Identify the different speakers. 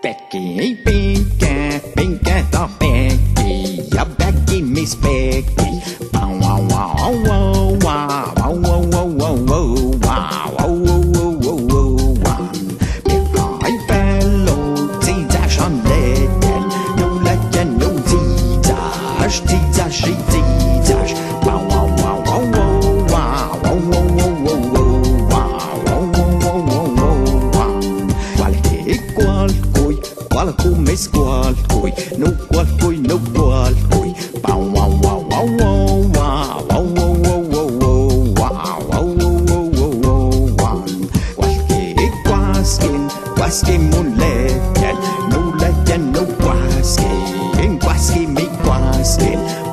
Speaker 1: Becky, Pinky, Pinky the Becky, yeah, Becky Miss Becky. Wow, wow, wow, wow, wow, wow, wow, wow, wow, wow, wow, wow, wow. Becky fellow, Zizash on leggen, no leggen, no Zizash, Zizash, Zizash. Wow, wow, wow, wow, wow, wow, wow, wow, wow, wow, wow, wow, wow, wow, wow. Qualcuno me squalcui, no qualcui, no qualcui. Bow wow wow wow wow wow wow wow wow wow wow wow wow wow. Qualche quaskin un leggen, no leggen, no quaskin, quaskin me quaskin.